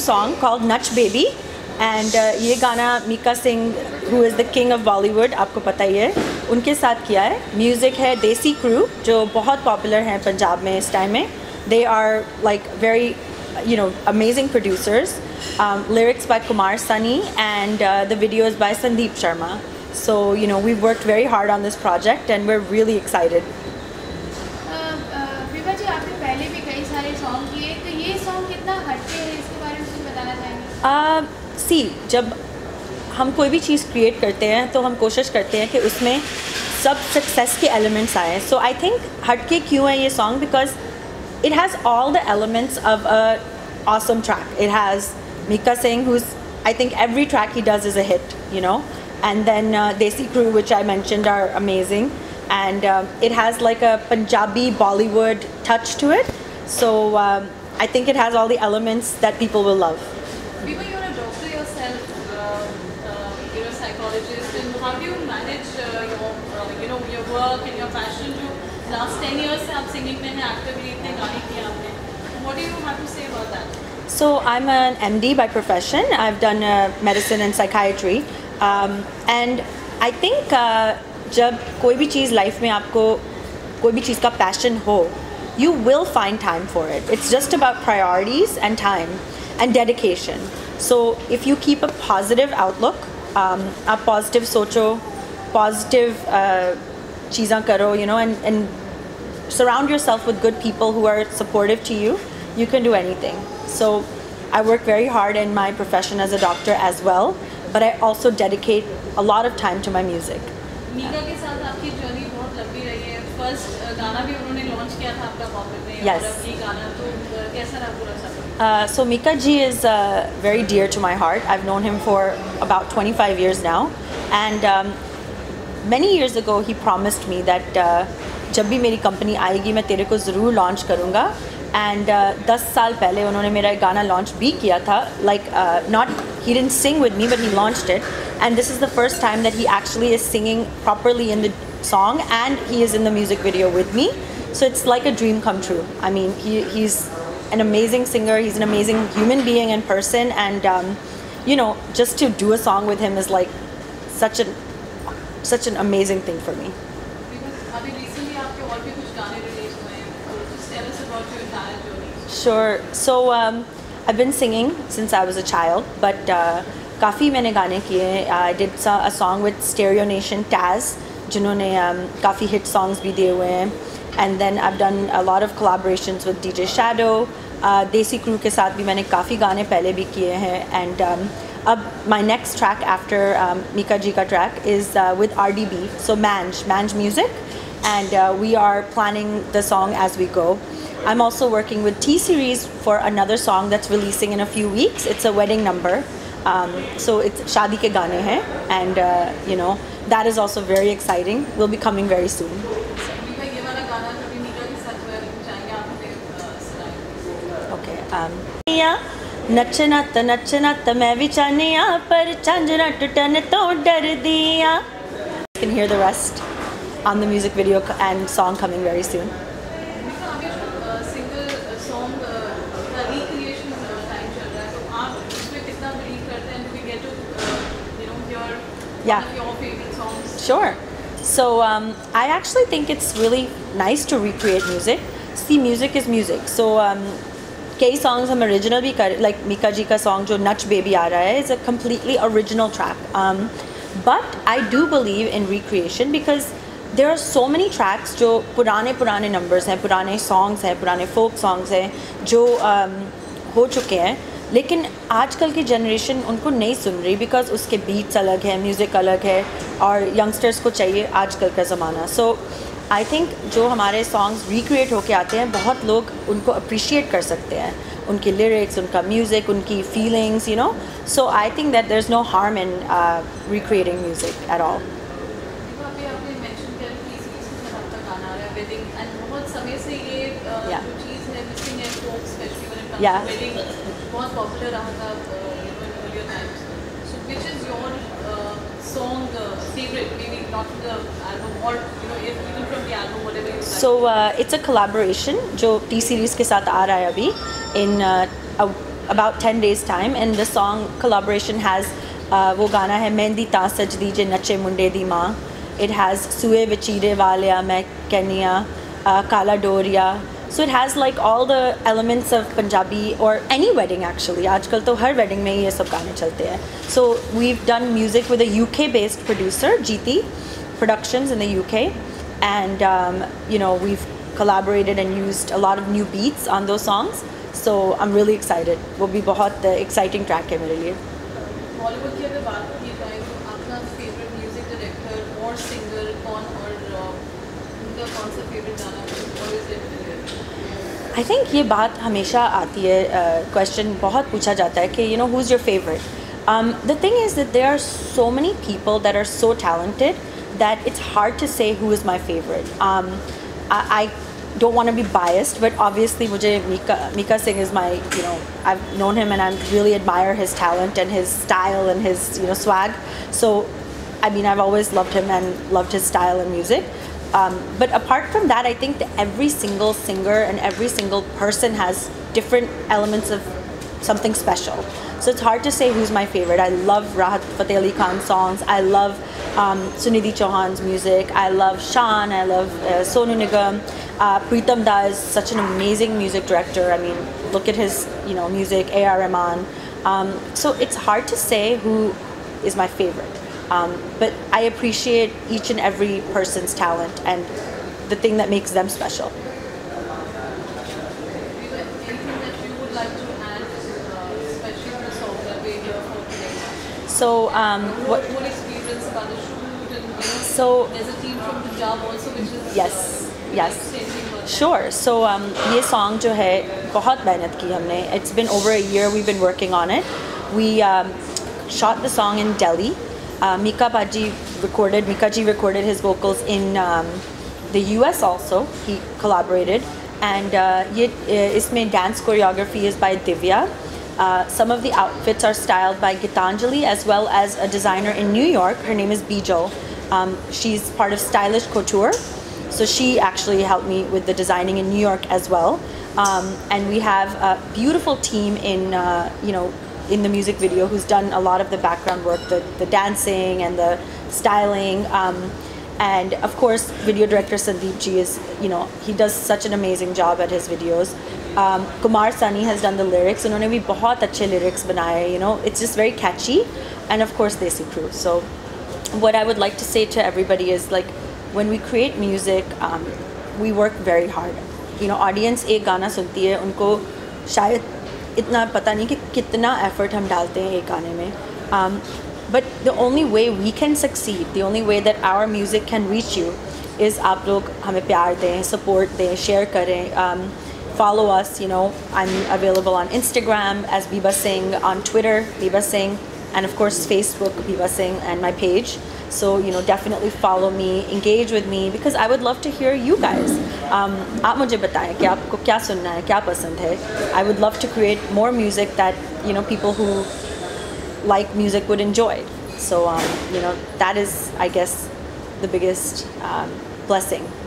song called Nach Baby, and ये गाना Mika Singh, who is the king of Bollywood, आपको पता ही है, उनके साथ किया है. Music है देसी क्रू जो बहुत popular हैं पंजाब में इस टाइम में. They are like very, you know, amazing producers. Lyrics by Kumar Sani, and the video is by Sandeep Sharma. So you know, we've worked very hard on this project and we're really excited. Vibha जी, आपने पहले भी कई सारे song किए, तो ये song कितना हटके है, इसके बारे में कुछ बताना चाहेंगे? सी जब हम कोई भी चीज़ क्रिएट करते हैं तो हम कोशिश करते हैं कि उसमें सब सक्सेस के एलिमेंट्स आए. सो आई थिंक हटके क्यों है ये song, because it has all the elements of a awesome track. It has Mika Singh, who's, I think every track he does is a hit, you know, and then Desi Crew, which I mentioned, are amazing, and it has like a Punjabi Bollywood touch to it. So I think it has all the elements that people will love. Viva, you're a doctor yourself, you're a psychologist, and how do you manage your work and your passion to last 10 years से आप singing में हैं, actively इतने गाने किए आपने. What do you have to say about that? So I'm an MD by profession. I've done medicine and psychiatry, and I think जब कोई भी चीज़ लाइफ में आपको कोई भी चीज़ का passion हो, you will find time for it. It's just about priorities and time and dedication. So if you keep a positive outlook, आप positive सोचो, positive चीज़ां करो, you know, and surround yourself with good people who are supportive to you, you can do anything. So I work very hard in my profession as a doctor as well, but I also dedicate a lot of time to my music. Mika के साथ आपकी journey बहुत लंबी रही है. First गाना भी उन्होंने लॉन्च किया था आपका पॉकेट में. Yes. और अब ये गाना, तो कैसा रहा पूरा सफर? So Mika ji is very dear to my heart. I've known him for about 25 years now, and many years ago he promised me that जब भी मेरी कंपनी आएगी मैं तेरे को ज़रूर लॉन्च करूँगा. एंड 10 साल पहले उन्होंने मेरा एक गाना लॉन्च भी किया था. Like not he didn't sing with me, but he launched it, and this is the first time that he actually is singing properly in the song, and he is in the music video with me. So it's like a dream come true. I mean, he's an amazing singer, he's an amazing human being and person, and you know, just to do a song with him is like such an amazing thing for me. अभी recently आपके और भी कुछ गाने release हुए हैं. Just tell us about your entire journey. Sure. So I've been singing since I was a child, but काफ़ी मैंने गाने किए. I did a song with Stereo Nation Taz, जिन्होंने काफ़ी hit songs भी दिए हुए हैं. And then I've done a lot of collaborations with DJ Shadow. Desi Crew के साथ भी मैंने काफ़ी गाने पहले भी किए हैं. And अब my next track after Mika ji ka track is with RDB, so Manj Music, and we are planning the song as we go. I'm also working with T-Series for another song that's releasing in a few weeks. It's a wedding number, so it's Shaadi ke gaane hain, and you know, that is also very exciting. Will be coming very soon. Viva, ये वाला गाना कभी मीका के साथ हुआ है, चाहेंगे आप हमें सुनाएं? Okay. नचना त मैं भी चाहनिया, पर झांझरा टुटन तो डर दिया. You can hear the rest on the music video and song coming very soon. Mika, अभी सिंगल सॉन्ग का रिक्रिएशन टाइम चल रहा है, तो आप उसमें कितना बिलीव करते हैं? Do we get to hear one of your favorite songs? Sure. So I actually think it's really nice to recreate music. See, music is music. So कई songs हम original भी कर, like Mika ji का song जो Nach Baby आ रहा है is a completely original track. But I do believe in recreation because there are so many tracks जो पुराने numbers हैं, पुराने songs हैं, पुराने folk songs हैं जो हो चुके हैं, लेकिन आजकल की जनरेशन उनको नहीं सुन रही because उसके beats अलग हैं, music अलग है, और youngsters को चाहिए आजकल का ज़माना. So आई थिंक जो हमारे सॉन्ग्स रिक्रिएट होके आते हैं, बहुत लोग उनको अप्रिशिएट कर सकते हैं, उनके लिरिक्स, उनका म्यूज़िक, उनकी feelings, you know. So I think that there is no harm in recreating music at all. आपने मेंशन किया कि सीरीज के साथ आपका गाना आ रहा है वेडिंग, एंड बहुत समय से ये जो चीज़ है मिसिंग है folk specially when it comes to wedding, बहुत पॉपुलर रहा था in earlier times. So which is your song favorite, maybe not from the album, or even from the album, whatever you like? So it's a collaboration जो T-Series के साथ आ रहा है अभी in about 10 days time, and the song collaboration has वो गाना है मेहंदी ता सज दीजे नचे मुंडे दी माँ. It has सुए विचीरे वालिया मैं कनिया, काला डोरिया. So it has like all the elements of Punjabi or any wedding actually. आजकल तो हर wedding में ये सब गाने चलते हैं. So we've done music with a UK based producer, Jeeti Productions in the UK, and you know, we've collaborated and used a lot of new beats on those songs. So I'm really excited. वो भी बहुत exciting track है मेरे लिए. बॉलीवुड की अगर बात की जाए तो आपका फेवरेट म्यूजिक डायरेक्टर और सिंगर कौन, और उनका कौन सा फेवरेट गाना है? आई थिंक ये बात हमेशा आती है, क्वेश्चन बहुत पूछा जाता है कि you know who is your favourite. The thing is that there are so many people that are so talented that it's hard to say who is my favourite. I don't want to be biased, but obviously mujhe Mika Singh is my, you know, I've known him and I really admire his talent and his style and his, you know, swag. So I mean, I've always loved him and loved his style and music. But apart from that, I think that every single singer and every single person has different elements of something special. So it's hard to say who's my favorite. I love Rahat Fateh Ali Khan's songs. I love Sunidhi Chauhan's music. I love Shaan. I love Sonu Nigam. Pritam Da is such an amazing music director. I mean, look at his, you know, music. A.R. Rahman. So it's hard to say who is my favorite. But I appreciate each and every person's talent and the thing that makes them special. So what experience about the shoot, and you know, so there's a team from Punjab also which is yes sure. So ये song जो है बहुत मेहनत की हमने. It's been over a year we've been working on it. We shot the song in Delhi. Mika ji recorded his vocals in the US also. He collaborated, and ये इसमें dance choreography is by Divya. Some of the outfits are styled by Gitanjali as well as a designer in New York. Her name is Bijo. She's part of Stylish Couture. So she actually helped me with the designing in New York as well. And we have a beautiful team in, you know, in the music video who's done a lot of the background work, the dancing and the styling. And of course, video director Sandeep ji is, you know, he does such an amazing job at his videos. Kumar Sani has done the lyrics. उन्होंने भी बहुत अच्छे lyrics बनाए. You know, it's just very catchy. And of course, Desi Crew. So what I would like to say to everybody is, like, when we create music, we work very hard. You know, audience एक गाना सुनती है, उनको शायद इतना पता नहीं कि कितना effort हम डालते हैं एक गाने में. But the only way we can succeed, the only way that our music can reach you, is आप लोग हमें प्यार दें, support दें, share करें. Follow us, you know, I'm available on Instagram as Biba Singh, on Twitter, Biba Singh, and of course Facebook, Biba Singh, and my page. So, you know, definitely follow me, engage with me, because I would love to hear you guys. आप मुझे बताएं कि आपको क्या सुनना है, क्या पसंद है. I would love to create more music that, you know, people who like music would enjoy. So, you know, that is, I guess, the biggest blessing.